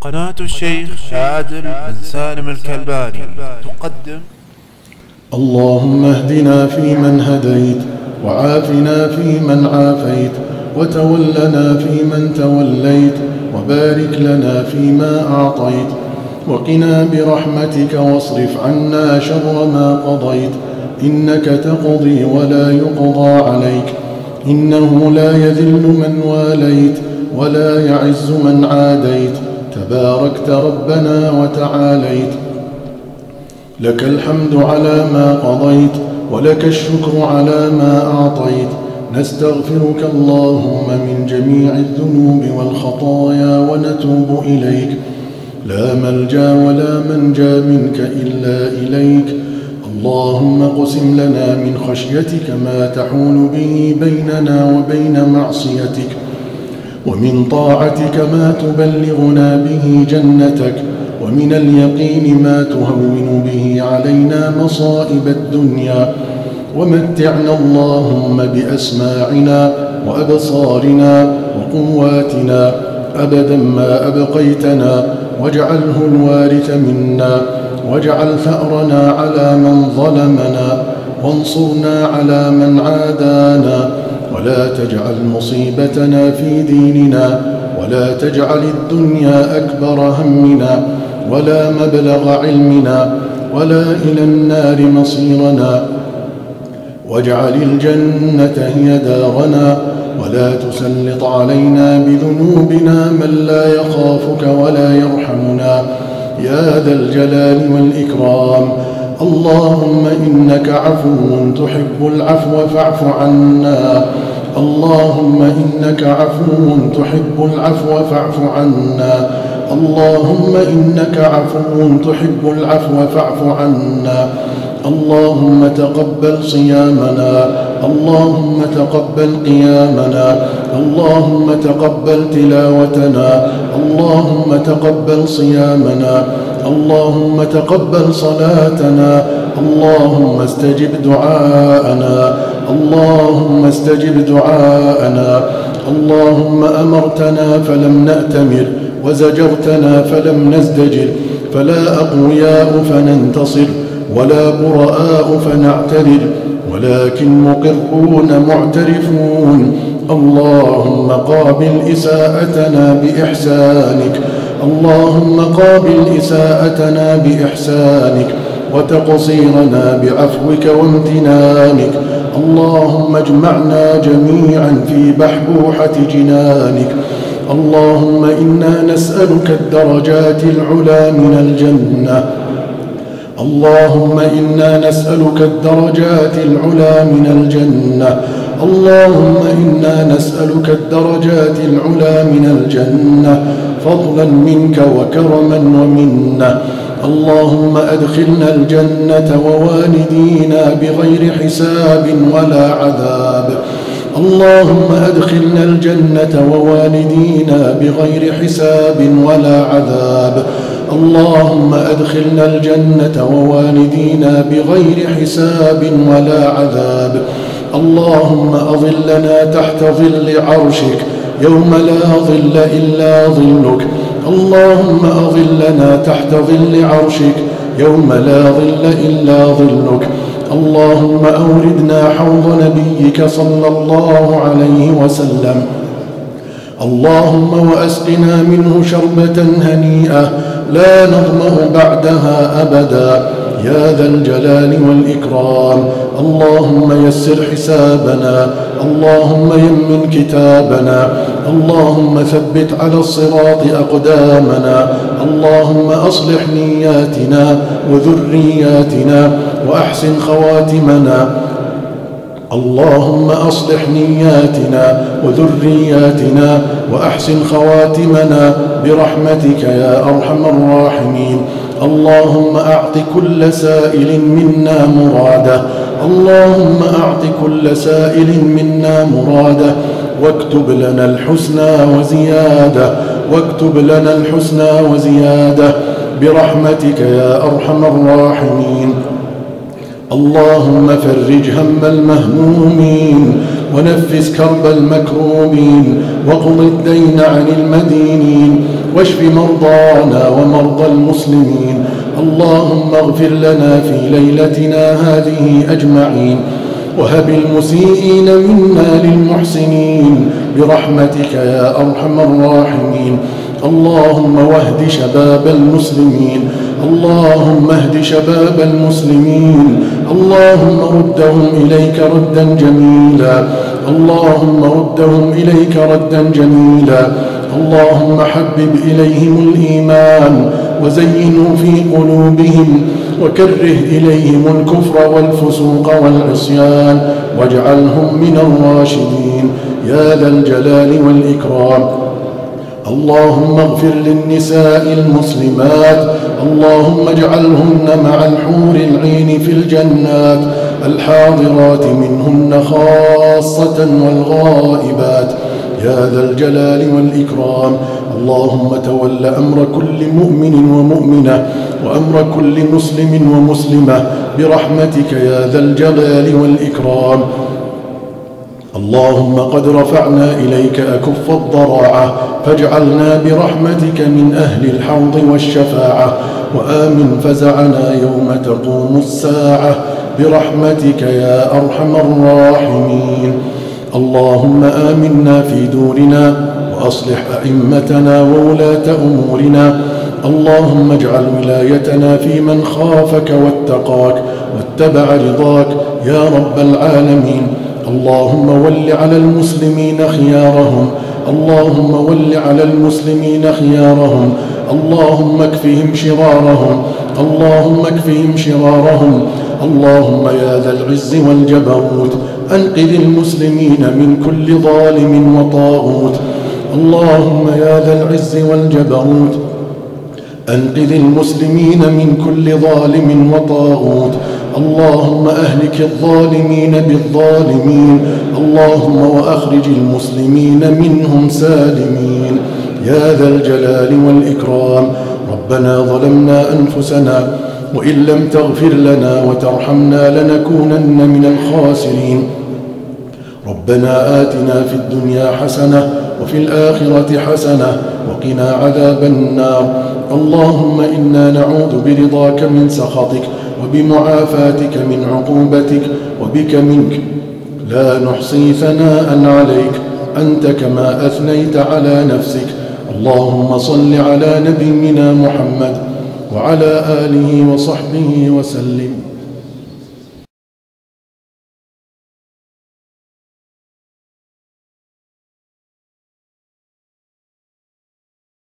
قناة الشيخ عادل بن سالم الكلباني تقدم. اللهم اهدنا فيمن هديت، وعافنا فيمن عافيت، وتولنا فيمن توليت، وبارك لنا فيما أعطيت، وقنا برحمتك واصرف عنا شر ما قضيت، إنك تقضي ولا يقضى عليك، إنه لا يذل من واليت ولا يعز من عاديت، تباركت ربنا وتعاليت. لك الحمد على ما قضيت، ولك الشكر على ما أعطيت. نستغفرك اللهم من جميع الذنوب والخطايا ونتوب إليك، لا ملجأ ولا منجا منك إلا إليك. اللهم اقسم لنا من خشيتك ما تحول به بيننا وبين معصيتك، ومن طاعتك ما تبلغنا به جنتك، ومن اليقين ما تهون به علينا مصائب الدنيا. ومتعنا اللهم بأسماعنا وأبصارنا وقواتنا أبدا ما أبقيتنا، واجعله الوارث منا، واجعل ثأرنا على من ظلمنا، وانصرنا على من عادانا، ولا تجعل مصيبتنا في ديننا، ولا تجعل الدنيا أكبر همنا، ولا مبلغ علمنا، ولا إلى النار مصيرنا. واجعل الجنة هي دارنا، ولا تسلط علينا بذنوبنا من لا يخافك ولا يرحمنا يا ذا الجلال والإكرام. اللهم إنك عفو تحب العفو فاعف عنا، اللهم إنك عفو تحب العفو فاعف عنا، اللهم إنك عفو تحب العفو فاعف عنا. اللهم تقبل صيامنا، اللهم تقبل قيامنا، اللهم تقبل تلاوتنا، اللهم تقبل صيامنا، اللهم تقبل صلاتنا، اللهم استجب دعاءنا، اللهم استجب دعاءنا. اللهم أمرتنا فلم نأتمر، وزجرتنا فلم نزدجر، فلا أقوياء فننتصر، ولا براء فنعتذر، ولكن مقرون معترفون. اللهم قابل إساءتنا بإحسانك، اللهم قابل إساءتنا بإحسانك، وتقصيرنا بعفوك وامتنانك. اللهم اجمعنا جميعا في بحبوحة جنانك. اللهم إنا نسألك الدرجات العلى من الجنة، اللهم إنا نسألك الدرجات العلى من الجنة، اللهم إنا نسألك الدرجات العلى من الجنة، فضلا منك وكرما ومنة. اللهم أدخلنا الجنة ووالدينا بغير حساب ولا عذاب، اللهم أدخلنا الجنة ووالدينا بغير حساب ولا عذاب، اللهم أدخلنا الجنة ووالدينا بغير حساب ولا عذاب. اللهم أظلنا تحت ظل عرشك يوم لا ظل إلا ظلك، اللهم أظلنا تحت ظل عرشك يوم لا ظل إلا ظلك. اللهم أوردنا حوض نبيك صلى الله عليه وسلم، اللهم وأسقنا منه شربة هنيئة لا نظمأ بعدها أبدا يا ذا الجلال والإكرام. اللهم يسر حسابنا، اللهم يمن كتابنا، اللهم ثبت على الصراط أقدامنا، اللهم أصلح نياتنا وذرياتنا وأحسن خواتمنا، اللهم أصلح نياتنا وذرياتنا وأحسن خواتمنا برحمتك يا أرحم الراحمين. اللهم أعط كل سائل منا مراده، اللهم أعط كل سائل منا مراده، واكتب لنا الحسنى وزيادة، واكتب لنا الحسنى وزيادة برحمتك يا أرحم الراحمين. اللهم فرج هم المهمومين، ونفس كرب المكروبين، واقض الدين عن المدينين، واشف مرضانا ومرضى المسلمين. اللهم اغفر لنا في ليلتنا هذه أجمعين، وهب المسيئين منا للمحسنين برحمتك يا أرحم الراحمين. اللهم واهد شباب المسلمين، اللهم اهد شباب المسلمين، اللهم ردهم إليك ردا جميلا، اللهم ردهم إليك ردا جميلا. اللهم حبب إليهم الإيمان وزينه في قلوبهم، وكره إليهم الكفر والفسوق والعصيان، واجعلهم من الراشدين يا ذا الجلال والإكرام. اللهم اغفر للنساء المسلمات، اللهم اجعلهن مع الحور العين في الجنات، الحاضرات منهن خاصة والغائبات يا ذا الجلال والإكرام. اللهم تول أمر كل مؤمن ومؤمنة، وأمر كل مسلم ومسلمة برحمتك يا ذا الجلال والإكرام. اللهم قد رفعنا إليك أكف الضراعة، فاجعلنا برحمتك من أهل الحوض والشفاعة، وآمن فزعنا يوم تقوم الساعة برحمتك يا أرحم الراحمين. اللهم آمنا في دورنا، وأصلح أئمتنا وولاة أمورنا. اللهم اجعل ولايتنا في من خافك واتقاك واتبع رضاك يا رب العالمين. اللهم ول على المسلمين خيارهم، اللهم ول على المسلمين خيارهم، اللهم اكفهم شرارهم، اللهم اكفهم شرارهم. اللهم يا ذا العز والجبروت أنقذ المسلمين من كل ظالم وطاغوت. اللهم يا ذا العز والجبروت أنقذ المسلمين من كل ظالم وطاغوت. اللهم أهلك الظالمين بالظالمين، اللهم وأخرج المسلمين منهم سالمين يا ذا الجلال والإكرام. ربنا ظلمنا أنفسنا، وإن لم تغفر لنا وترحمنا لنكونن من الخاسرين. ربنا آتنا في الدنيا حسنة وفي الآخرة حسنة وقنا عذاب النار. اللهم إنا نعوذ برضاك من سخطك، وبمعافاتك من عقوبتك، وبك منك لا نحصي ثناء عليك أنت كما أثنيت على نفسك. اللهم صل على نبينا محمد وعلى آله وصحبه وسلم.